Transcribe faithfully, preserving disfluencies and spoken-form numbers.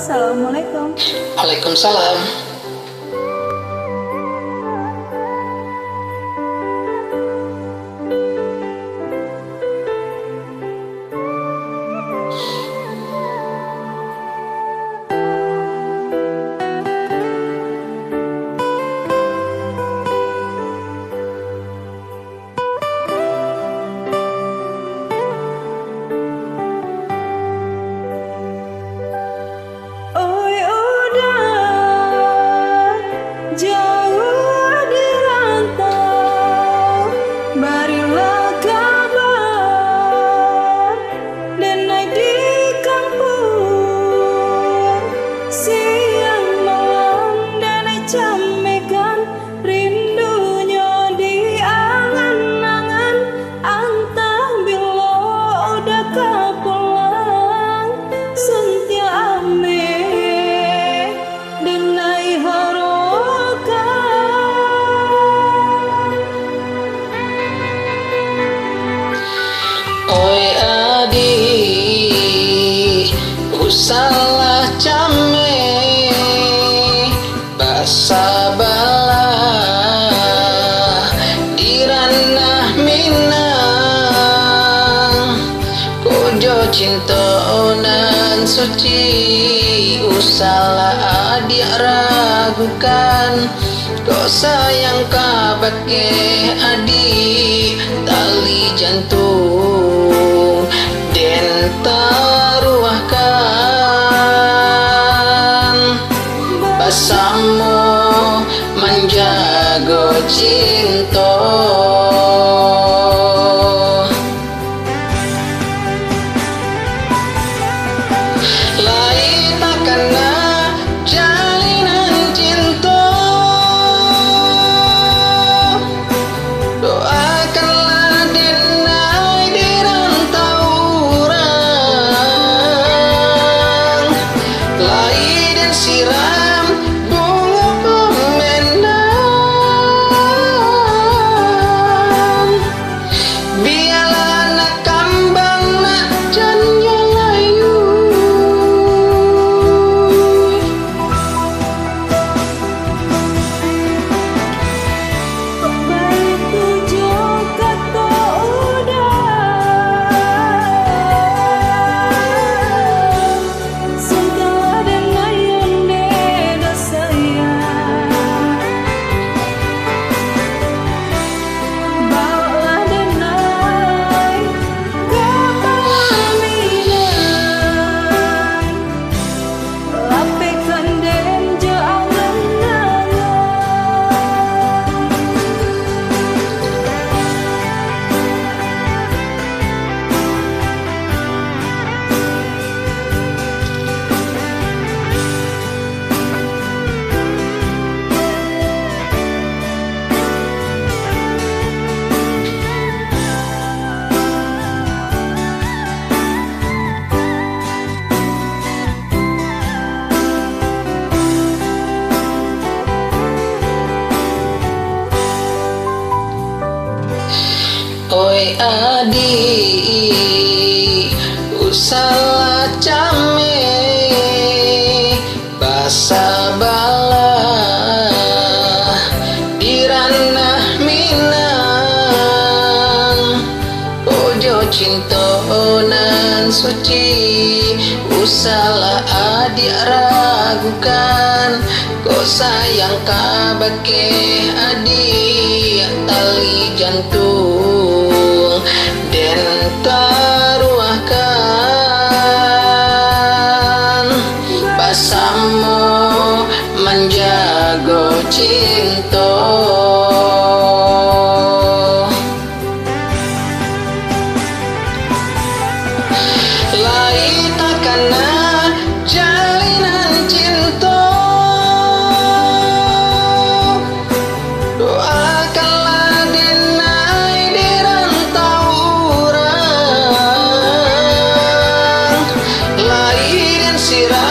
Assalamualaikum. Waalaikumsalam. Salah came basa bala di ranah Minang, kojo cinta nan suci usala adik ragukan, kau sayang kabake adik tali jantung den taruahkan basamu menjaga cinta. Lain takkan jalinan cinta, doakanlah denai di rantau orang, lai dan siram bunga pemenang, biarlah nak kambang nak janya layu. Oi adik, usala came basa bala di ranah Minang, ojo cinta nan suci usala adik ragukan, kau sayang kabake adik tali jantung den taruahkan basamu menjaga cinta. Lai takkan jalinan cinta, doakanlah denai di rantau orang, lai dan sirah